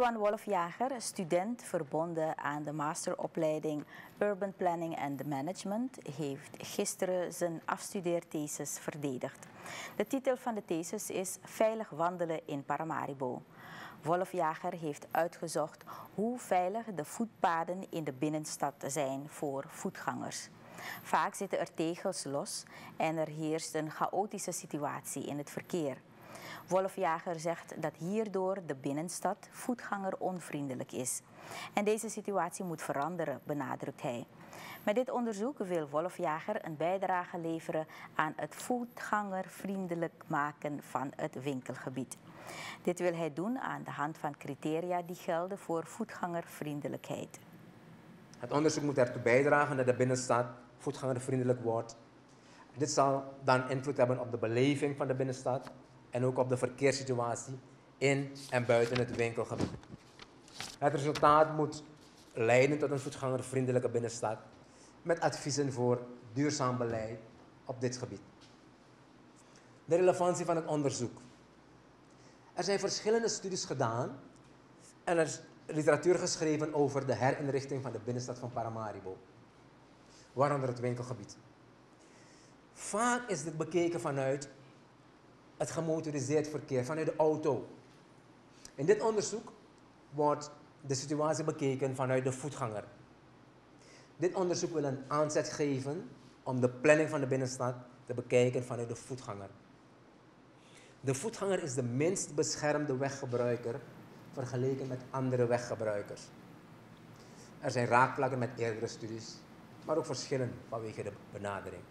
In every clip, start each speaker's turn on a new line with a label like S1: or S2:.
S1: Iwan Wolfjager, student verbonden aan de masteropleiding Urban Planning and Management, heeft gisteren zijn afstudeerthesis verdedigd. De titel van de thesis is Veilig wandelen in Paramaribo. Wolfjager heeft uitgezocht hoe veilig de voetpaden in de binnenstad zijn voor voetgangers. Vaak zitten er tegels los en er heerst een chaotische situatie in het verkeer. Wolfjager zegt dat hierdoor de binnenstad voetgangeronvriendelijk is. En deze situatie moet veranderen, benadrukt hij. Met dit onderzoek wil Wolfjager een bijdrage leveren aan het voetgangervriendelijk maken van het winkelgebied. Dit wil hij doen aan de hand van criteria die gelden voor voetgangervriendelijkheid.
S2: Het onderzoek moet ertoe bijdragen dat de binnenstad voetgangervriendelijk wordt. Dit zal dan invloed hebben op de beleving van de binnenstad en ook op de verkeerssituatie in en buiten het winkelgebied. Het resultaat moet leiden tot een voetgangervriendelijke binnenstad met adviezen voor duurzaam beleid op dit gebied. De relevantie van het onderzoek. Er zijn verschillende studies gedaan en er is literatuur geschreven over de herinrichting van de binnenstad van Paramaribo, waaronder het winkelgebied. Vaak is dit bekeken vanuit het gemotoriseerd verkeer, vanuit de auto. In dit onderzoek wordt de situatie bekeken vanuit de voetganger. Dit onderzoek wil een aanzet geven om de planning van de binnenstad te bekijken vanuit de voetganger. De voetganger is de minst beschermde weggebruiker vergeleken met andere weggebruikers. Er zijn raakvlakken met eerdere studies, maar ook verschillen vanwege de benadering.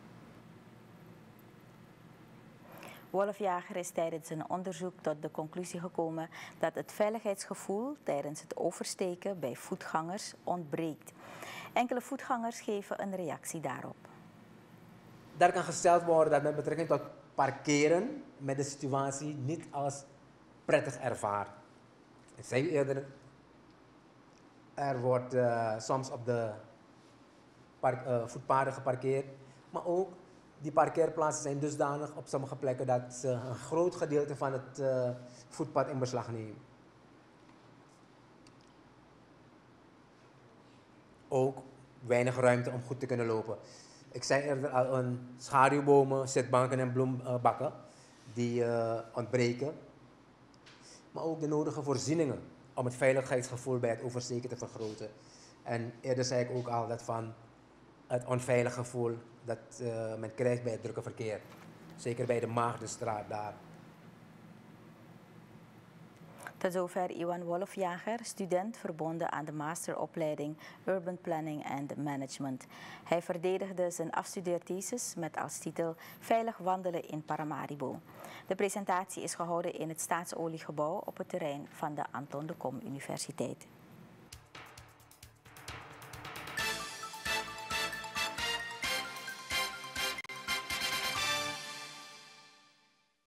S1: Wolfjager is tijdens zijn onderzoek tot de conclusie gekomen dat het veiligheidsgevoel tijdens het oversteken bij voetgangers ontbreekt. Enkele voetgangers geven een reactie daarop.
S2: Daar kan gesteld worden dat met betrekking tot parkeren met de situatie niet als prettig ervaart. Ik zei eerder, er wordt soms op de voetpaden geparkeerd, maar ook die parkeerplaatsen zijn dusdanig op sommige plekken dat ze een groot gedeelte van het voetpad in beslag nemen. Ook weinig ruimte om goed te kunnen lopen. Ik zei eerder al, een schaduwbomen, zitbanken en bloembakken die ontbreken. Maar ook de nodige voorzieningen om het veiligheidsgevoel bij het oversteken te vergroten. En eerder zei ik ook al dat van het onveilig gevoel dat men krijgt bij het drukke verkeer. Zeker bij de Maagdenstraat daar.
S1: Tot zover Iwan Wolfjager, student verbonden aan de masteropleiding Urban Planning and Management. Hij verdedigde zijn afstudeerthesis met als titel Veilig wandelen in Paramaribo. De presentatie is gehouden in het Staatsoliegebouw op het terrein van de Anton de Kom Universiteit.